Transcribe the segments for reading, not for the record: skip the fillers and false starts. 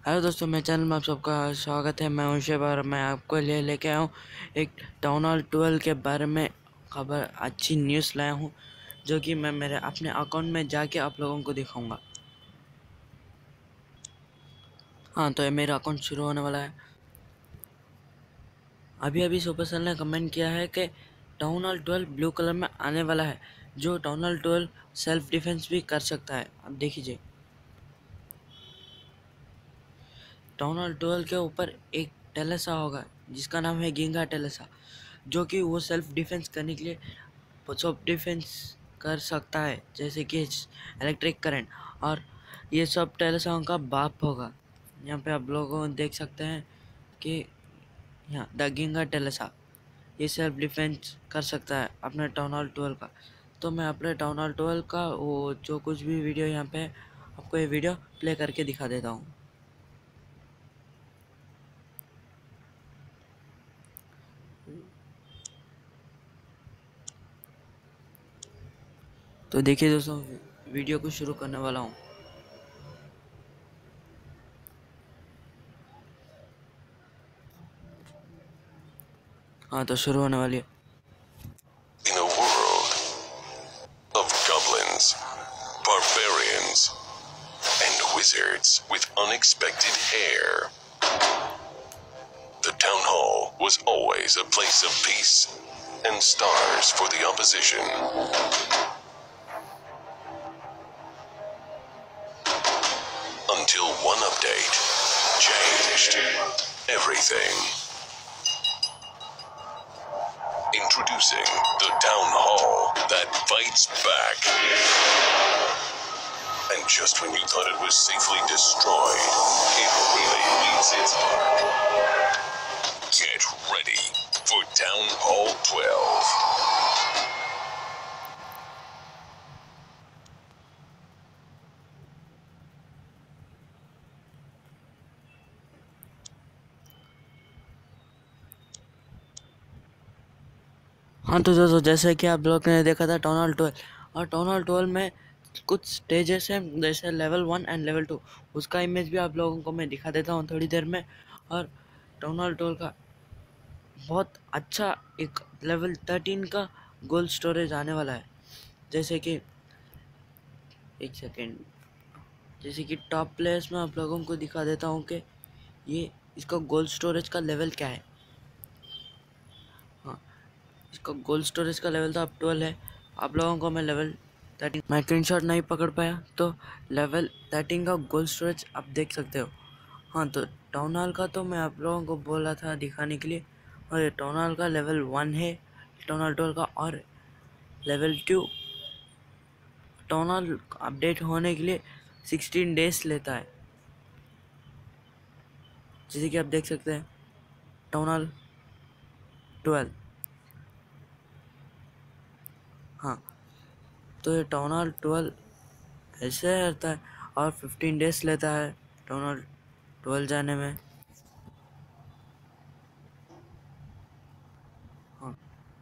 Hello दोस्तों, मेरे channel में आप सबका स्वागत है। मैं हूं शुएब और मैं आपको लेके आया हूं एक टाउन हॉल 12 के बारे में खबर, अच्छी न्यूज़ लाया हूं जो कि मैं मेरे अपने अकाउंट में जाके आप लोगों को दिखाऊंगा। हाँ, तो ये मेरा अकाउंट शुरू होने वाला है। अभी सुपरसेल ने कमेंट किया है कि टाउन हॉल 12 ब्लू कलर में आने वाला है, जो टाउन हॉल 12 सेल्फ डिफेंस भी कर सकता है। अब देखिए, टाउन हॉल 12 के ऊपर एक टेलेसा होगा जिसका नाम है गिंगा टेलेसा, जो कि वो सेल्फ डिफेंस करने के लिए सब डिफेंस कर सकता है, जैसे कि इलेक्ट्रिक करंट। और ये सब टेलेसाओं का बाप होगा। यहाँ पे आप लोगों देख सकते हैं कि यहाँ द गिंगा टेलेसा ये सेल्फ डिफेंस कर सकता है अपने टाउन हॉल 12 का। तो मैं अपने टाउन हॉल 12 का वो जो कुछ भी वीडियो यहाँ पे आपको ये वीडियो प्ले करके दिखा देता हूँ। तो देखिए दोस्तों, वीडियो को शुरू करने वाला हूँ। हाँ, तो शुरू होने वाली है। In a world of goblins, barbarians, and wizards with unexpected hair, the town hall was always a place of peace and stars for the opposition. Until one update changed everything. Introducing the town hall that fights back. And just when you thought it was safely destroyed, it really leaves its mark. Get ready for Town Hall 12. हाँ, तो दोस्तों, जैसे कि आप लोग ने देखा था टाउन हॉल 12, और टाउन हॉल 12 में कुछ स्टेजेस हैं, जैसे लेवल 1 एंड लेवल 2। उसका इमेज भी आप लोगों को मैं दिखा देता हूँ थोड़ी देर में। और टाउन हॉल 12 का बहुत अच्छा एक लेवल 13 का गोल्ड स्टोरेज आने वाला है। जैसे कि एक सेकेंड, जैसे कि टॉप प्लेयर्स में आप लोगों को दिखा देता हूँ कि ये इसका गोल्ड स्टोरेज का लेवल क्या है। हाँ, इसका गोल्ड स्टोरेज का लेवल तो अब 12 है। आप लोगों को मैं लेवल 13, मैं स्क्रीनशॉट नहीं पकड़ पाया, तो लेवल 13 का गोल्ड स्टोरेज आप देख सकते हो। हाँ, तो टाउन हॉल का तो मैं आप लोगों को बोला था दिखाने के लिए, और ये टाउन हॉल का लेवल 1 है टाउन हॉल 12 का। और लेवल 2 टाउन हॉल अपडेट होने के लिए 16 डेज लेता है, जैसे कि आप देख सकते हैं टाउन हॉल 12। हाँ, तो ये टाउन हॉल 12 ऐसे रहता है और 15 डेज लेता है टाउन हॉल 12 जाने में। हाँ,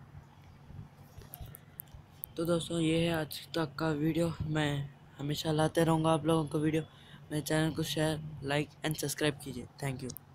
तो दोस्तों, ये है आज तक का वीडियो। मैं हमेशा लाते रहूँगा आप लोगों को वीडियो। मेरे चैनल को शेयर, लाइक एंड सब्सक्राइब कीजिए। Thank you.